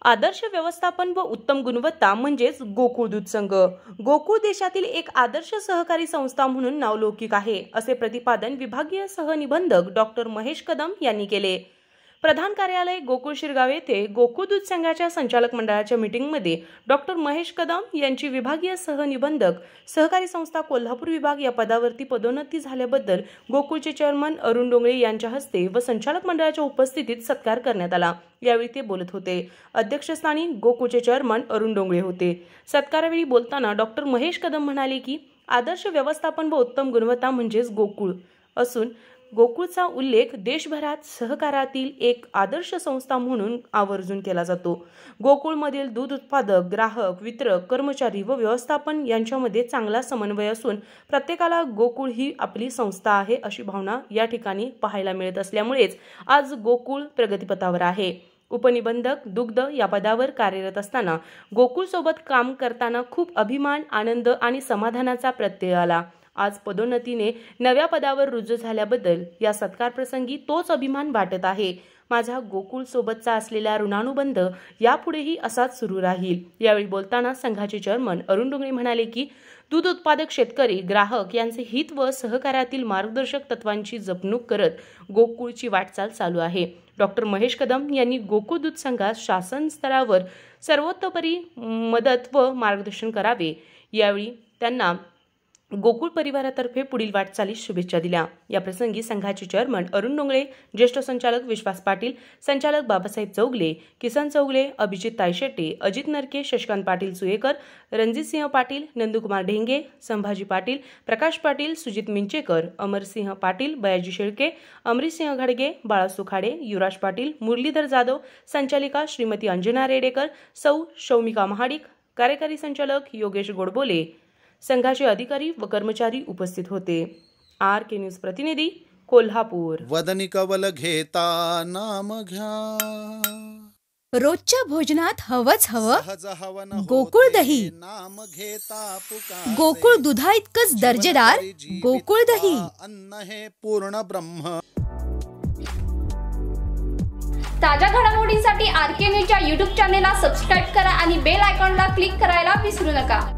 आदर्श व्यवस्थापन व उत्तम गुणवत्ता म्हणजेच गोकुळ दूध संघ। गोकुळ देशातील एक आदर्श सहकारी संस्था म्हणून नावलौकिक आहे, असे प्रतिपादन विभागीय सहनिबंधक डॉक्टर महेश कदम यांनी केले। प्रधान कार्यालय गोकुळ शिरगाव येथे गोकुळ दूध संघाच्या संचालक मंडळाच्या मीटिंगमध्ये डॉक्टर महेश कदम यांची विभागीय सहनिबंधक सहकारी संस्था कोल्हापूर विभाग या पदावरती पदोन्नती झाल्याबद्दल गोकुळचे चेअरमन अरुण डोंगळे यांच्या हस्ते व संचालक मंडळाच्या उपस्थितीत सत्कार करण्यात आला। यावेळी ते बोलत होते। अध्यक्षस्थानी गोकुळचे चेअरमन अरुण डोंगळे होते। सत्कारावेळी बोलताना डॉक्टर महेश कदम म्हणाले की आदर्श व्यवस्थापन व उत्तम गुणवत्ता म्हणजेच गोकुळ असून गोकुळचा उल्लेख देशभरात सहकारातील एक आदर्श संस्था म्हणून आवर्जून केला जातो। गोकुळमधील दूध उत्पादक, ग्राहक, वितरक, कर्मचारी व व्यवस्थापन यांच्यामध्ये चांगला समन्वय असून प्रत्येकाला गोकुळ ही आपली संस्था आहे अशी भावना या ठिकाणी पाहायला मिळत असल्यामुळेच आज गोकुळ प्रगतीपथावर आहे। उपनिबंधक दुग्ध या पदावर कार्यरत असताना गोकुळ सोबत काम करताना खूप अभिमान, आनंद आणि समाधानाचा प्रत्यय आला। आज पदोन्नतीने नव्या पदावर रुजू झाल्याबद्दल या सत्कार प्रसंगी तोच अभिमान वाटत आहे। माझा गोकुळ सोबतचा असलेला ऋणानुबंध यापुढेही असाच सुरू राहील। यावेळी बोलताना संघाचे चेअरमन अरुण डोंगळे म्हणाले की दूध उत्पादक शेतकरी, ग्राहक यांचे हित व सहकार्यातील मार्गदर्शक तत्वांची जपणूक करत गोकुळची वाटचाल चालू आहे। डॉक्टर महेश कदम यांनी गोकुळ दूध संघास शासन स्तरावर सर्वतोपरी मदत व मार्गदर्शन करावे। यावेळी त्यांना गोकुळ परिवारातर्फे पुढील वाटचालीस शुभेच्छा दिल्या। या प्रसंगी संघाचे चेअरमन अरुण डोंगळे, ज्येष्ठ संचालक विश्वास पाटील, संचालक बाबासाहेब चौगले, किसन चौगले, अभिजित तायशेट्टे, अजित नरके, शशिकांत पाटील सुयेकर, रणजितसिंह पाटील, नंदकुमार ढेंगे, संभाजी पाटील, प्रकाश पाटील, सुजित मिंचेकर, अमरसिंह पाटील, बयाजी शेळके, अमरीसिंह घडगे, बाळा सुखाडे, युवराज पाटील, मुरलीधर जाधव, संचालिका श्रीमती अंजना रेडेकर, सौ शौमिका महाडिक, कार्यकारी संचालक योगेश गोडबोले, संघाचे अधिकारी व कर्मचारी उपस्थित होते। RK न्यूज प्रतिनिधी कोल्हापूर। वदनी कवल घेता नाम घ्या, रोजच्या भोजनात हवंच हवं गोकुळ दही। नाम घेता पुकारे, गोकुळ दुधा इतकंच दर्जेदार गोकुळ दही। अन्न हे पूर्ण ब्रह्म। ताज्या घडामोडींसाठी RK न्यूजच्या YouTube चॅनेलला सबस्क्राईब करा आणि बेल आयकॉनला क्लिक करायला विसरू नका।